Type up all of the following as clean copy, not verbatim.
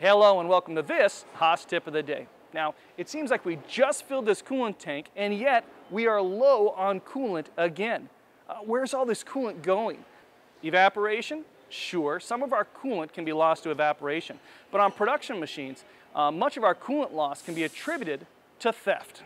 Hello and welcome to this Haas tip of the day. Now, it seems like we just filled this coolant tank and yet we are low on coolant again. Where's all this coolant going? Evaporation? Sure, some of our coolant can be lost to evaporation, but on production machines, much of our coolant loss can be attributed to theft.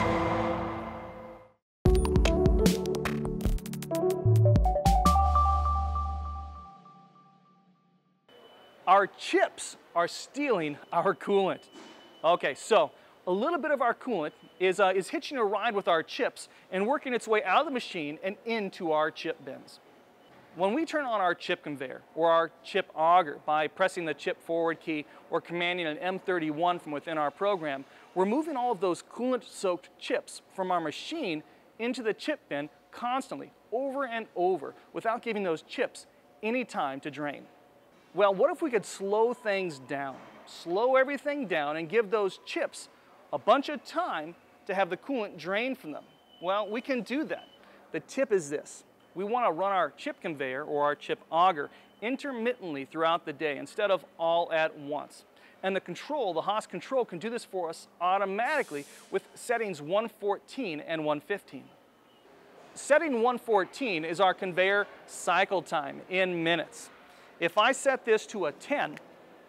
Our chips are stealing our coolant. Okay, so a little bit of our coolant is hitching a ride with our chips and working its way out of the machine and into our chip bins. When we turn on our chip conveyor or our chip auger by pressing the chip forward key or commanding an M31 from within our program, we're moving all of those coolant-soaked chips from our machine into the chip bin constantly, over and over, without giving those chips any time to drain. Well, what if we could slow things down? Slow everything down and give those chips a bunch of time to have the coolant drain from them. Well, we can do that. The tip is this. We want to run our chip conveyor or our chip auger intermittently throughout the day instead of all at once. And the Haas control can do this for us automatically with settings 114 and 115. Setting 114 is our conveyor cycle time in minutes. If I set this to a 10,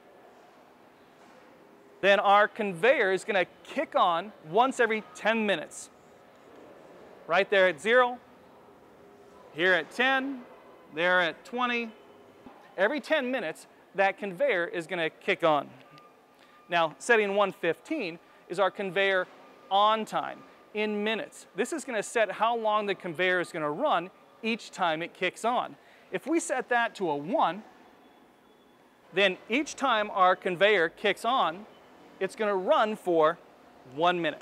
then our conveyor is going to kick on once every 10 minutes. Right there at 0, here at 10, there at 20. Every 10 minutes, that conveyor is going to kick on. Now, setting 115 is our conveyor on time in minutes. This is going to set how long the conveyor is going to run each time it kicks on. If we set that to a 1, then each time our conveyor kicks on, it's going to run for 1 minute.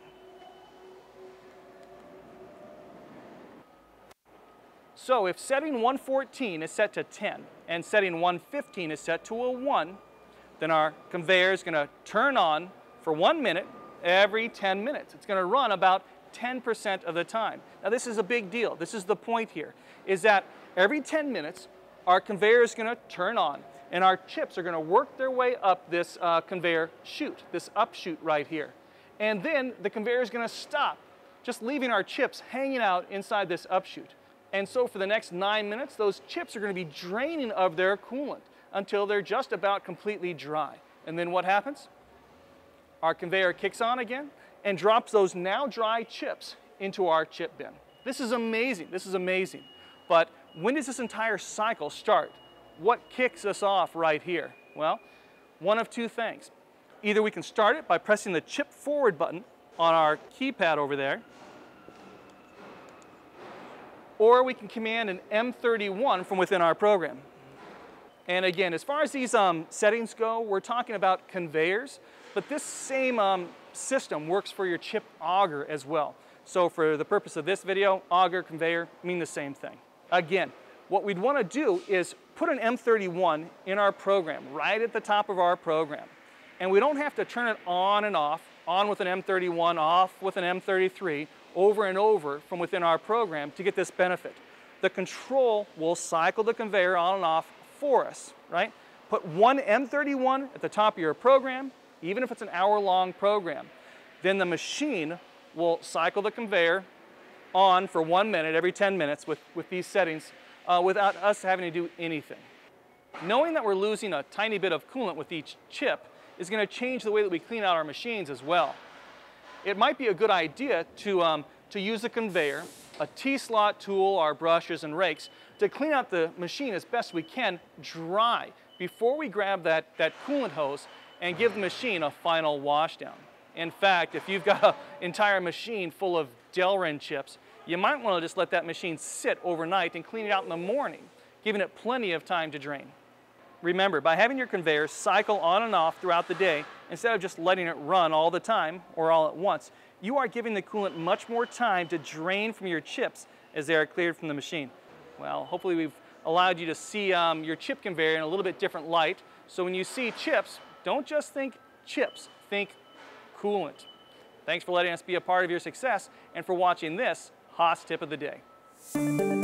So if setting 114 is set to 10 and setting 115 is set to a 1, then our conveyor is going to turn on for 1 minute every 10 minutes. It's going to run about 10% of the time. Now this is a big deal. This is the point here, is that every 10 minutes our conveyor is going to turn on and our chips are going to work their way up this conveyor chute, this up chute right here. And then the conveyor is going to stop, just leaving our chips hanging out inside this up chute. And so for the next 9 minutes, those chips are going to be draining of their coolant until they're just about completely dry. And then what happens? Our conveyor kicks on again and drops those now dry chips into our chip bin. This is amazing. This is amazing. But when does this entire cycle start? What kicks us off right here? Well, one of two things. Either we can start it by pressing the chip forward button on our keypad over there, or we can command an M31 from within our program. And again, as far as these settings go, we're talking about conveyors, but this same system works for your chip auger as well. So for the purpose of this video, auger, conveyor mean the same thing. Again, what we'd want to do is put an M31 in our program, right at the top of our program. And we don't have to turn it on and off, on with an M31, off with an M33, over and over from within our program to get this benefit. The control will cycle the conveyor on and off for us, right? Put one M31 at the top of your program, even if it's an hour-long program. Then the machine will cycle the conveyor on for 1 minute every 10 minutes with these settings without us having to do anything. Knowing that we're losing a tiny bit of coolant with each chip is going to change the way that we clean out our machines as well. It might be a good idea to use a conveyor, a T-slot tool, our brushes and rakes, to clean out the machine as best we can dry before we grab that coolant hose and give the machine a final wash down. In fact, if you've got an entire machine full of Delrin chips, you might want to just let that machine sit overnight and clean it out in the morning, giving it plenty of time to drain. Remember, by having your conveyor cycle on and off throughout the day, instead of just letting it run all the time or all at once, you are giving the coolant much more time to drain from your chips as they are cleared from the machine. Well, hopefully we've allowed you to see your chip conveyor in a little bit different light. So when you see chips, don't just think chips, think coolant. Thanks for letting us be a part of your success and for watching this Haas tip of the day.